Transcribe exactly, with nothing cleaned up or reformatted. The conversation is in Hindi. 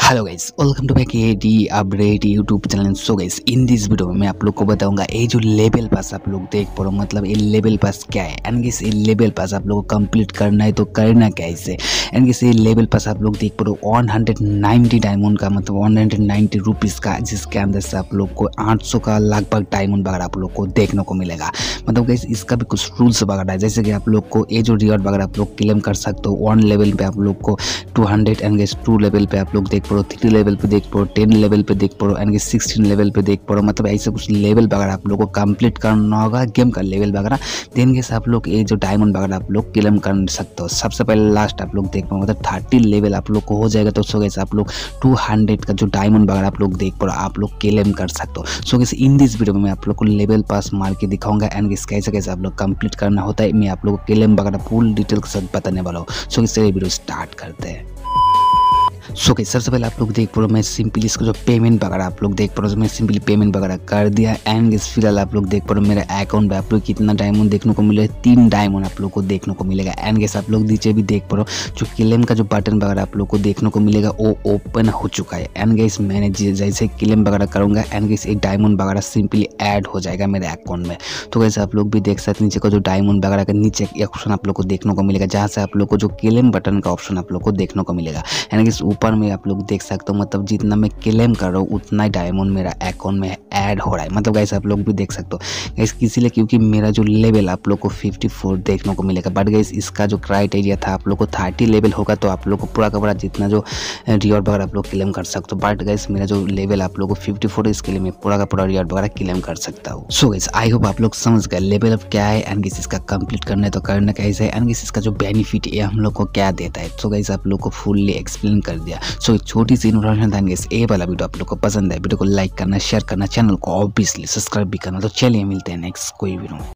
Hello guys, welcome to back A D update YouTube channel. So guys, in this video में मैं आप लोग को बताऊंगा ये जो लेवल पास आप लोग देख पा रहे हो, मतलब ये लेवल पास क्या है एंड गाइस ये लेवल पास आप लोग को कंप्लीट करना है तो करना क्या है इसे। एंड गाइस ये लेवल पास आप लोग देख पा रहे हो वन हंड्रेड नाइंटी डायमंड का, मतलब वन हंड्रेड नाइंटी रुपीज़ का, जिसके अंदर से आप लोग को आठ सौ का लगभग डायमंड वगैरह आप लोग को देखने को मिलेगा। मतलब गाइस इसका भी कुछ रूल्स वगैरह है, जैसे कि आप लोग को ये जो रिवॉर्ड वगैरह आप लोग क्लेम कर सकते हो। वन लेवल पे आप लोग को two hundred and guys two level पे आप लोग देख पा रहे हो, थ्री लेवल पे देख पा रहे हो, टेन लेवल पे देख पा रहे हो एंड सिक्सटीन लेवल पे देख पा रहे हो। मतलब ऐसे कुछ लेवल वगैरह आप लोग को कंप्लीट करना होगा गेम का लेवल वगैरह, देन के आप लोग ये जो डायमंड वगैरह आप लोग क्लेम कर सकते हो। सबसे पहले लास्ट आप लोग देख पाओ, मतलब थर्टी लेवल आप लोग को हो जाएगा तो सो गैस आप लोग टू हंड्रेड का जो डायमंड वगैरह आप लोग देख पा रहे हो आप लोग क्लेम कर सकते हो। So guys in this video में मैं आप लोग को लेवल पास मार के दिखाऊंगा एंड कैसे कैसे आप लोग कंप्लीट करना होता है, मैं आप लोग को क्लेम वगैरह फुल डिटेल के साथ बताने वाला हूँ। सो इस वीडियो स्टार्ट करते हैं। सो okay, सबसे पहले आप लोग देख पा रहे हो, मैं सिंपली इसको जो पेमेंट वगैरह आप लोग देख पा रहे हो, मैं सिंपली पेमेंट वगैरह कर दिया एंड इस फिलहाल आप लोग देख पा रहे हो मेरे अकाउंट पे आप लोग कितना डायमंड देखने को मिलेगा, तीन डायमंड आप लोग को देखने को मिलेगा। एंड गेस आप लोग नीचे भी देख पा रहे हो जो क्लेम का जो बटन वगैरह आप लोग को देखने को मिलेगा वो ओपन हो चुका है। एंड गेस मैंने जैसे क्लेम वगैरह करूँगा एंड गेस एक डायमंड वगैरह सिंपली ऐड हो जाएगा मेरे अकाउंट में। तो वैसे आप लोग भी देख सकते नीचे का जो डायमंड वगैरह का नीचे एक ऑप्शन आप लोग को देखने को मिलेगा, जहाँ से आप लोग को जो क्लेम बटन का ऑप्शन आप लोग को देखने को मिलेगा। एंड गेस ऊपर में आप लोग देख सकते हो, मतलब जितना मैं क्लेम कर रहा हूँ उतना ही डायमंड मेरा अकाउंट में ऐड हो रहा है। मतलब गाइस आप लोग भी देख सकते हो गाइस, इसीलिए क्योंकि मेरा जो लेवल आप लोग को फिफ्टी फोर देखने को मिलेगा, बट गाइस इसका जो क्राइटेरिया था आप लोग को थर्टी लेवल होगा तो आप लोग को पूरा का पूरा जितना जो रिवॉर्ड वगैरह आप लोग क्लेम कर सकते हो। बट गाइस मेरा जो लेवल आप लोग को फिफ्टी फोर है, इसके लिए मैं पूरा का पूरा रिवॉर्ड वगैरह क्लेम कर सकता हूँ। सो गाइस आई होप आप लोग समझ गए लेवल अप क्या है एंड गाइस इसका कंप्लीट करना है तो करना कैसे है एंड गाइस इसका जो बेनिफिट है हम लोग को क्या देता है। सो गाइस आप लोग को फुल्ली एक्सप्लेन कर दिया। सो छोटी सी इन्फॉर्मेशन था गाइस, ये वाला वीडियो आप लोग को पसंद है, वीडियो को लाइक करना, शेयर करना, चैनल को ऑब्वियसली सब्सक्राइब भी करना। तो चलिए मिलते हैं नेक्स्ट कोई वीडियो में।